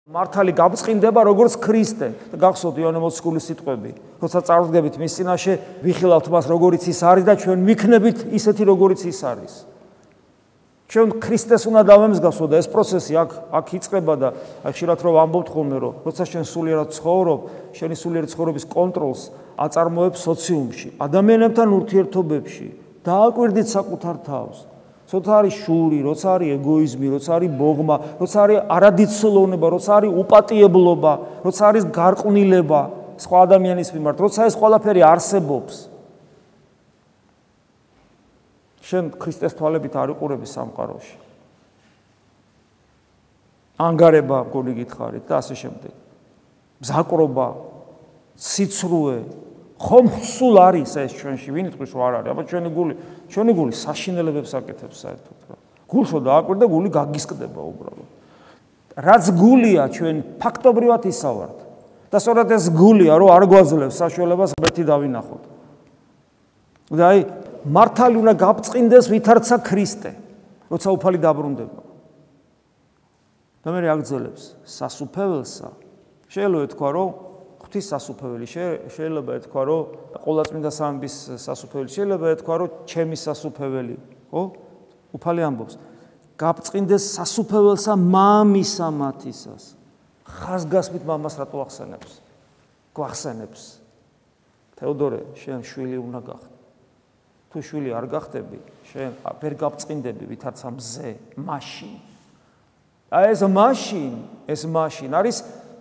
მართალი გაბწყინდება როგორც ქრისტე. გახსოვთ იოანე მოციქულის სიტყვები, როცა წარუდგებით მის წინაშე, ვიხილავთ მას როგორიც ის არის და ჩვენ ვიქნებით ისეთი როგორიც ის არის. ჩვენ ქრისტეს უნდა დავემსგავსო და ეს პროცესი აქ იწყება და ხშირად რომ ვამბობთ ხოლმე რომ როცა ჩვენ სულიერად ცხოვრობ, შენი სულიერი ცხოვრების კონტროლს აწარმოებ სოციუმში, ადამიანებთან ურთიერთობებში, დააკვირდით საკუთარ თავს. როცა არის შური, როცა არის ეგოიზმი, როცა არის ბოღმა, როცა არის არადიცლოვნება, როცა არის უპატიებლობა, როცა არის გარყვნილება სხვა ადამიანის მიმართ, როცა ეს ყველაფერი არსებობს. შენ ქრისტეს თვალებით არ იყურები სამყაროში. ანგარება გული გითხარით და ასე შემდეგ. მზაკრობა, სიცრუე, ხომ სულ არის ეს ჩვენში, ვინ იტყვის რომ არ არის, აბა ჩვენი გული საშინელებებს აკეთებს საერთოდ რა. გულშო დააკვირდა, გული გაგისკდება უბრალოდ. რაც გულია ჩვენ ფაქტობრივად ისავართ. და სწორედ ეს გულია რომ არ გვაძლევს საშუალებას ღმერთი დავინახოთ. და აი მართალი უნდა გაბწყინდეს ვითარცა ქრისტე, როცა უფალი დაბრუნდება. და მე აგრძელებს სასუფეველსა. შეიძლება ეთქვა რომ ღვთის სასუფეველი, შეიძლება ეთქვა რომ ყოვლადწმინდა სამების სასუფეველი, შეიძლება ეთქვა რომ ჩემი სასუფეველი, ხო? უფალი ამბობს, გაბწყინდეს სასუფეველსა მამისა მათისას. ხაზგასმით მამას რატო ახსენებს? გვახსენებს. თეოდორე, შენ შვილი უნდა გახდე. თუ შვილი არ გახდები, შენ ვერ გაბწყინდები ვითარცა მზე, მაშინ. აი ეს მაშინ არის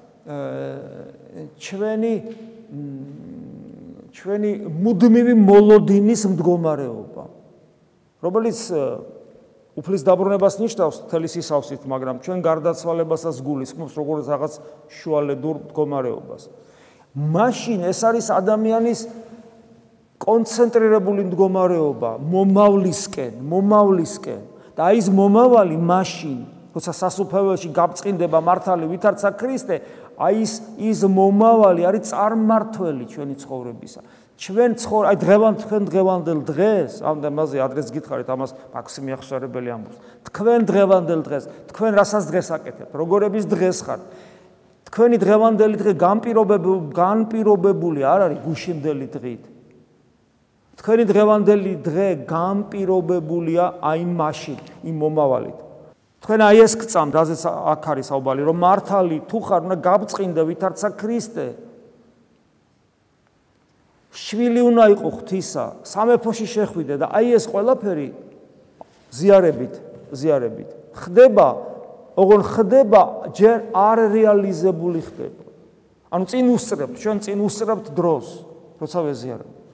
ჩვენი მუდმივი მოლოდინის მდგომარეობა, რომელიც უფლის დაბრუნებას ნიშნავს მთელი სისავსით, მაგრამ ჩვენ გარდაცვალებასაც გულისხმობს როგორც რაღაც შუალედურ მდგომარეობას. მაშინ ეს არის ადამიანის კონცენტრირებული მდგომარეობა მომავლისკენ და აი ეს მომავალი მაშინ როცა სასუფეველში გაბწყინდება მართალი ვითარცა ქრისტე, აი ის მომავალი არის წარმმართველი ჩვენი ცხოვრებისა. ჩვენ დღევანდელ დღეს, ამაზე ადრეს გითხარით, ამას მაქსიმი ახსოვებელი ამბობს. თქვენ დღევანდელ დღეს, თქვენ რასაც დღეს აკეთებთ, როგორების დღეს ხართ. თქვენი დღევანდელი დღე განპირობებული არ არის გუშინდელი დღით. თქვენი დღევანდელი დღე განპირობებულია აი მაშინ, იმ მომავალით. თქვენ აი ეს გწამთ, რაზეც აქ არის საუბარი, რომ მართალი თუ ხარ, უნდა გაბწყინდე ვითარცა ქრისტე. შვილი უნდა იყო ღვთისა, სამეფოში შეხვიდე და აი ეს ყველაფერი ზიარებით ხდება, ოღონ ხდება ჯერ არ რეალიზებული ხდება. ანუ ჩვენ წინ უსწრებთ დროს, როცა ვეზიარებთ.